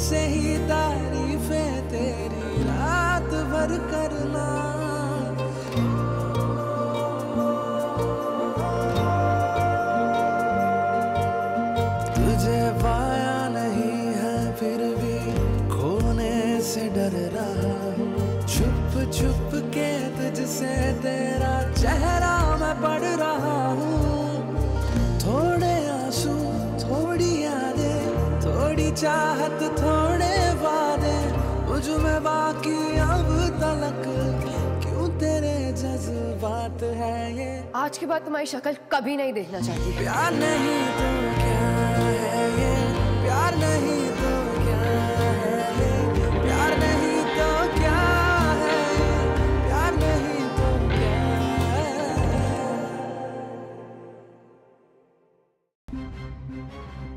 से ही तारीफें तेरी रात भर करना। तुझे पाया नहीं है फिर भी खोने से डर रहा हूँ। छुप छुप के तुझसे तेरा चेहरा मैं पढ़ रहा हूँ। थोड़े आंसू, थोड़ी यादें, थोड़ी चाहत, थोड़े वादे, मुझ में बाकी अब तलक क्यों तेरे जज्बात है ये। आज के बाद तुम्हारी शक्ल कभी नहीं देखना चाहती। प्यार नहीं तो क्या है ये, प्यार नहीं तो क्या है ये, प्यार नहीं तो क्या है ये, प्यार नहीं तो क्या है।